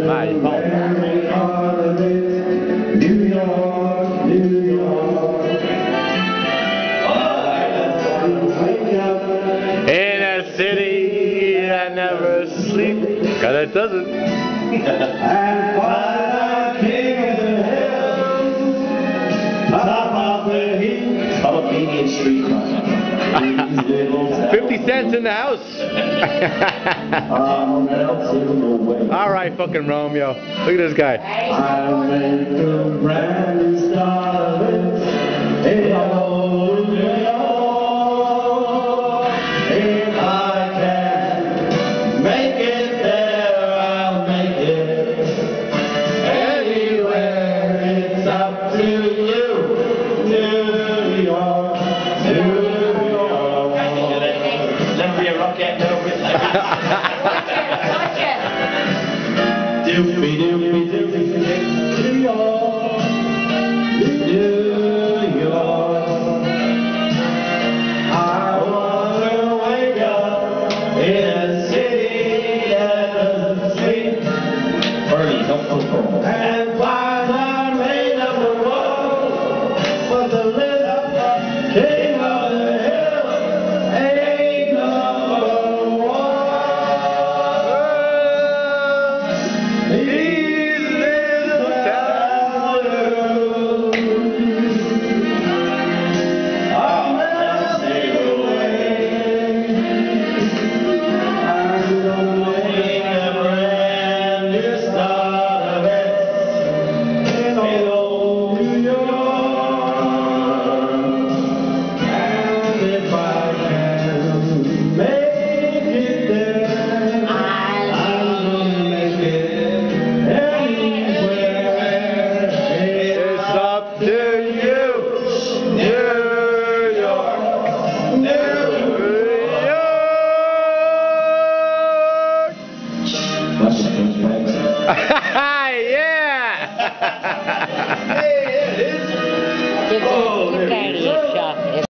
Alright, New York, New York. in a city that never sleeps, 'cause it doesn't. And find the king of the hills, top of the heap of a Main Street crime. 50 cents in the house. Alright, fucking Romeo. Look at this guy. I went to